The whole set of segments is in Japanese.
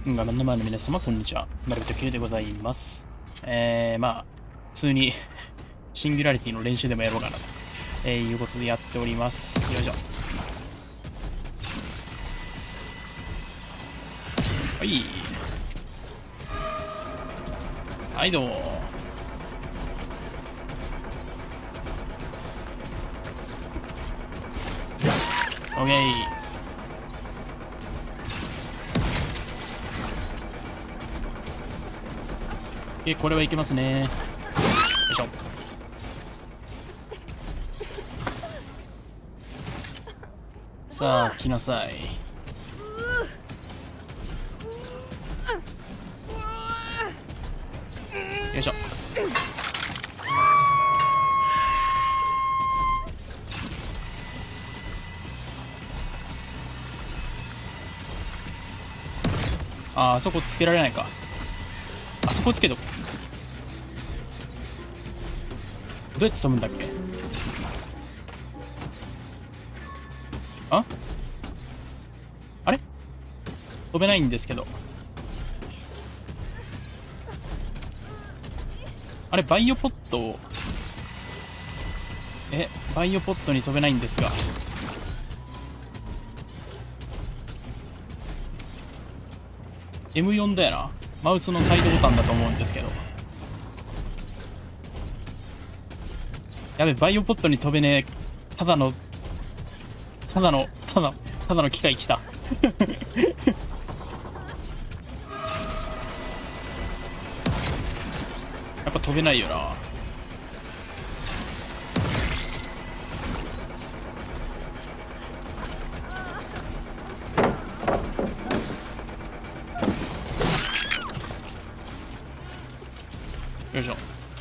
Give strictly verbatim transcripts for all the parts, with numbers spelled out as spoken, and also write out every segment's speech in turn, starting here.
ガンダマーの皆様、こんにちは。マルビト Q でございます。えー、まあ、普通にシンギュラリティの練習でもやろうかなと、えー、いうことでやっております。よいしょ。はい。はい、どうも。オッケー。え、これはいけますね。よいしょ。さあ、来なさい。よいしょ。あ、あそこつけられないか。あそこつけとこう。どうやって飛ぶんだっけ？ああれ飛べないんですけど。あれバイオポットをえバイオポットに飛べないんですが。エムよん だよな。マウスのサイドボタンだと思うんですけど。やべ、バイオポットに飛べねえ。ただのただのただただの機械来た。やっぱ飛べないよな。よいしょ。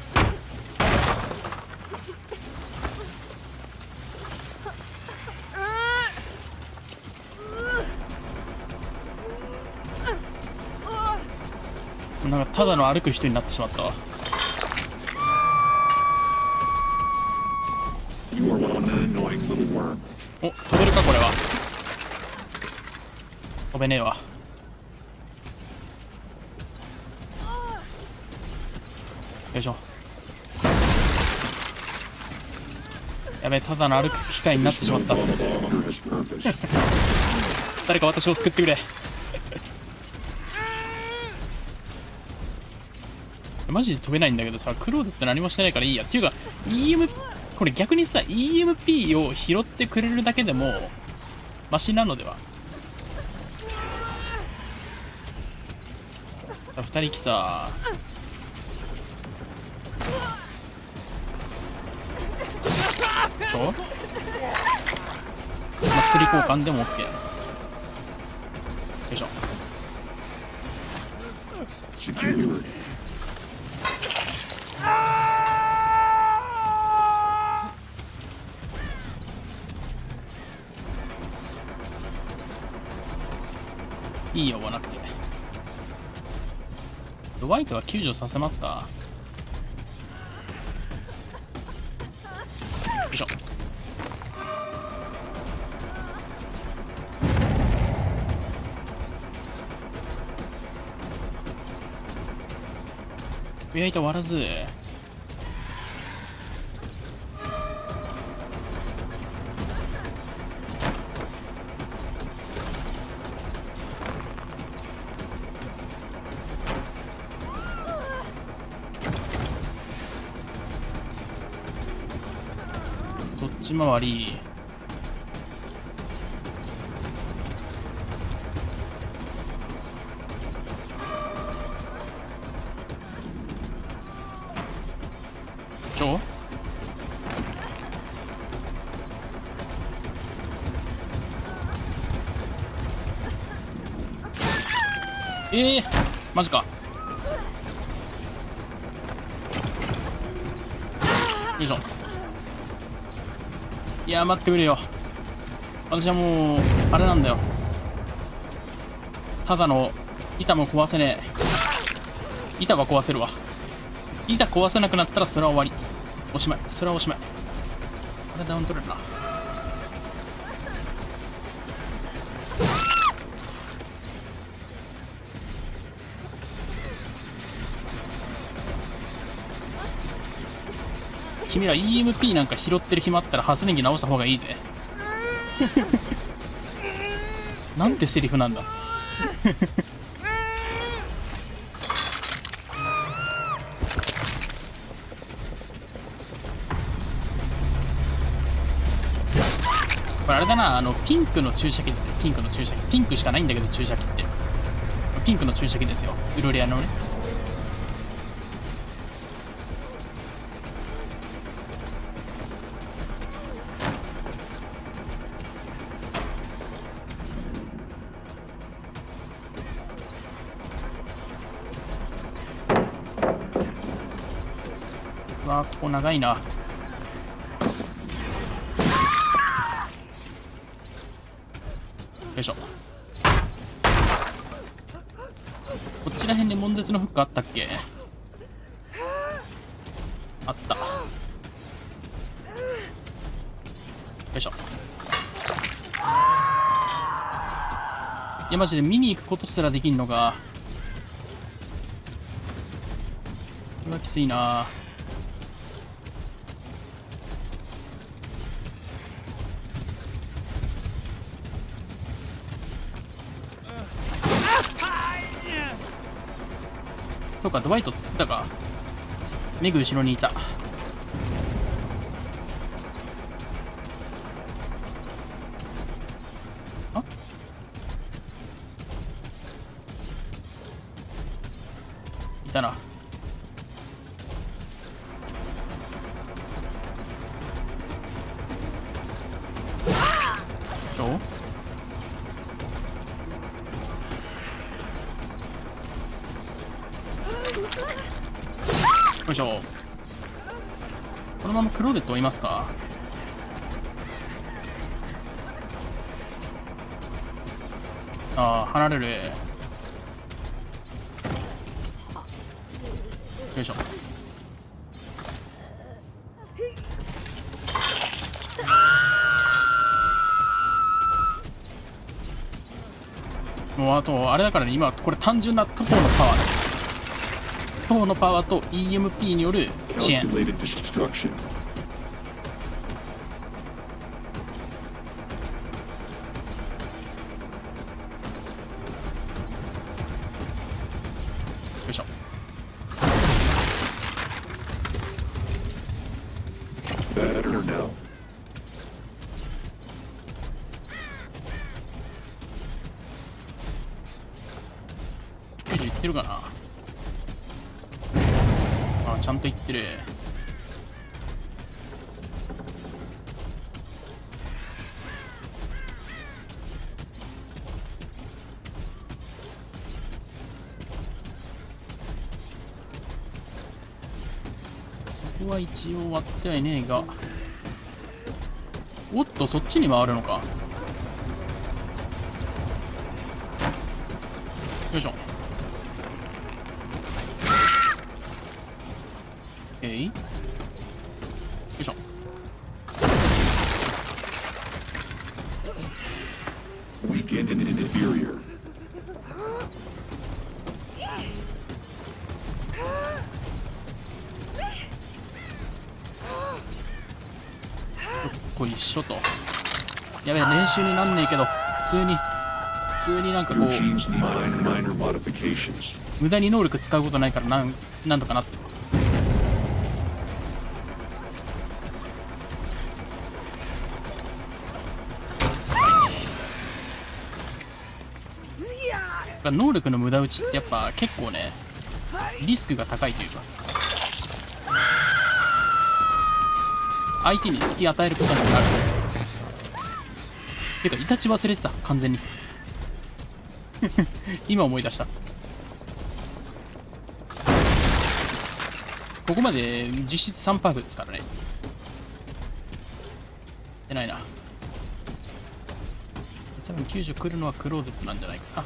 なんかただの歩く人になってしまったわ。お、飛べるかこれは。飛べねえわ。よいしょ。やべえ、ただの歩く機械になってしまった。誰か私を救ってくれ。マジで飛べないんだけどさ、クロードって何もしてないからいいや。っていうか、イーエム、これ逆にさ、イーエムピー を拾ってくれるだけでも、マシなのでは。二人来た。ちょ薬交換でも OK。よいしょ。いいよ、追わなくて。ドワイトは救助させますか？よいしょ。上いた割らず。そっち回り。ちょええー、マジか。よいしょ。いや、待ってくれよ。私はもうあれなんだよ。ただの板も壊せねえ。板は壊せるわ。板壊せなくなったらそれは終わり。おしまい。それはおしまい。これダウン取れるな。 君ら イーエムピー なんか拾ってる暇あったら発電機直した方がいいぜ。なんてセリフなんだ。これあれだな、あのピンクの注射器だね。ピンクの注射器、ピンクしかないんだけど注射器って、ピンクの注射器ですよ、ウルレアのね。わあ、ここ長いな。よいしょ。こっちら辺に悶絶のフックあったっけ？あった。よいしょ。いやマジで見に行くことすらできんのか。これはきついな。そうか、ドワイト釣ってたか。メグ後ろにいた。あ、いたな。ちょよいしょ。このままクローデット追いますか。ああ、離れる。よいしょ。もうあとあれだからね、今これ単純なトポのパワー、トポのパワーと イーエムピー による遅延。よいしょ。きゅうじゅういってるかな。あ、ちゃんといってる。そこは一応割ってはいねえが。おっと、そっちに回るのか。よいしょ。えい、よいしょ。これ一緒と。やべえ、練習になんねえけど、普通に普通になんかこう無駄に能力使うことないから、なんなんとかなって。能力の無駄打ちってやっぱ結構ね、リスクが高いというか、相手に隙与えることになる。てかイタチ忘れてた、完全に。今思い出した。ここまで実質さんパーフですからね。出ないな。多分きゅうじゅう来るのはクローゼットなんじゃないかな。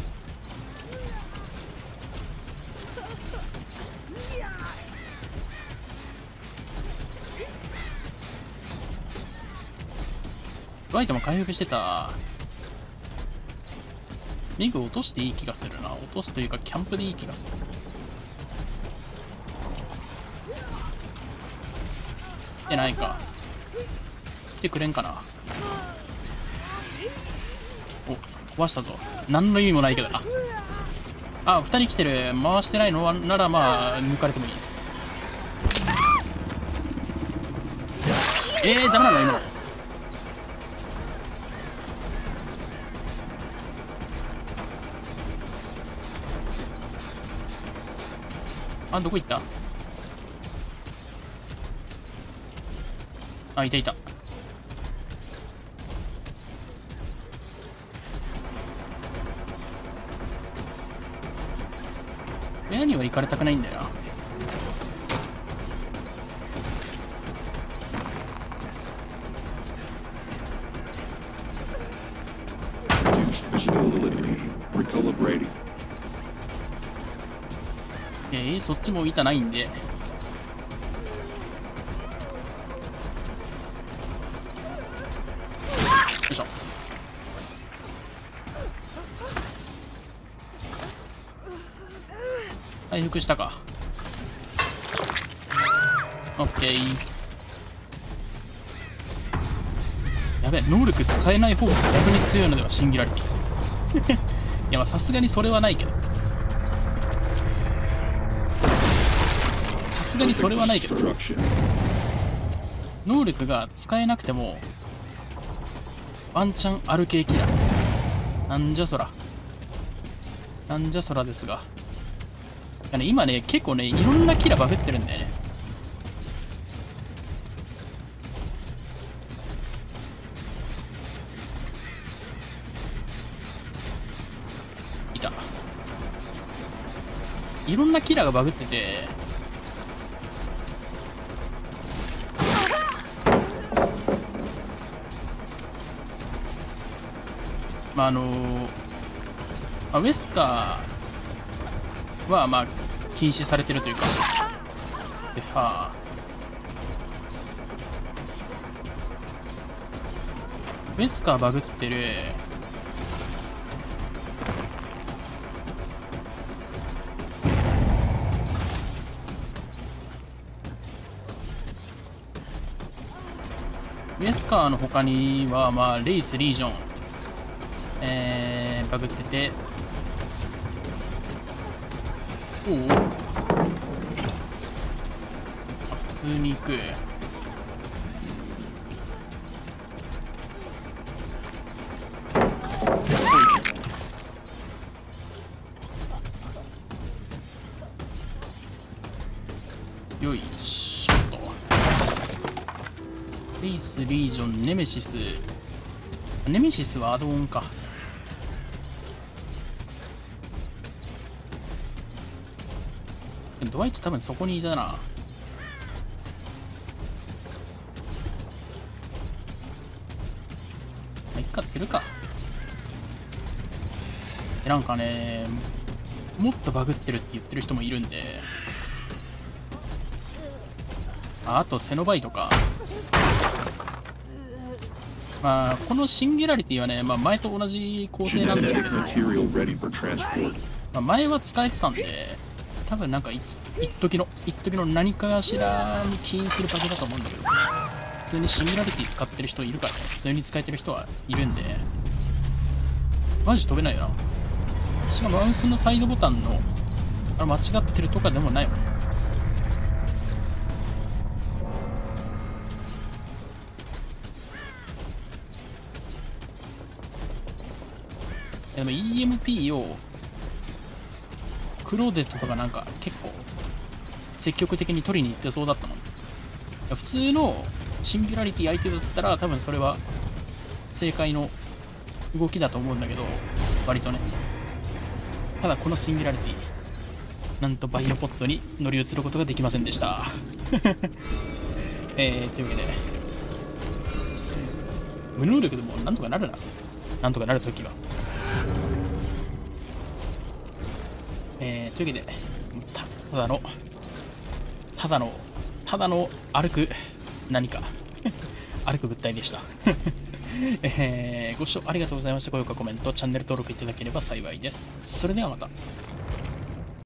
バイトも回復してた。ミグ落としていい気がするな。落とすというかキャンプでいい気がする。 てないか。来てくれんかな。お、壊したぞ。何の意味もないけどな。あ、ふたり来てる。回してないのならまあ抜かれてもいいです。えー、ダメなの今の。あ、どこ行った？あ、いたいた。部屋には行かれたくないんだよな。えー、そっちも板ないんで。よいしょ。回復したか。オッケー。やべえ、能力使えない方が逆に強いのではシンギュラリティ。いや、まあさすがにそれはないけど。さすがにそれはないけどさ。能力が使えなくても、ワンチャンある系キラー。なんじゃそら。なんじゃそらですが。ね、今ね、結構ね、いろんなキラーバグってるんだよね。いた。いろんなキラーがバグってて、まあ、あのー、まあ、ウェスカーは、まあ、禁止されてるというか、ではあ、ウェスカーバグってる。ウェスカーの他には、まあ、レイス、リージョン、えー、バグってて、おお、普通に行く。よいしょと。レイス、リージョン、ネメシス。ネメシスはアドオンか。ドワイト多分そこにいたな。まあ、いっかするか。なんかね、もっとバグってるって言ってる人もいるんで。あ, あとセノバイトか。まあこのシンギュラリティはね、まあ、前と同じ構成なんですけど、まあ、前は使えてたんで、多分なんか一時の一時の何かしらに起因するバグだと思うんだけど、普通にシンギュラリティ使ってる人いるからね。普通に使えてる人はいるんで、マジ飛べないよな。しかもマウスのサイドボタンのあ間違ってるとかでもないもん。でも イーエムピー をクローデットとかなんか結構積極的に取りに行ってそうだったもん。普通のシンギュラリティ相手だったら多分それは正解の動きだと思うんだけど、割とね。ただこのシンギュラリティ、なんとバイオポットに乗り移ることができませんでした。えー、というわけで、無能力でもなんとかなるな。なんとかなるときは。えー、というわけで、たただの、ただの、ただの歩く何か、歩く物体でした。えー、ご視聴ありがとうございました。高評価、コメント、チャンネル登録いただければ幸いです。それではまた。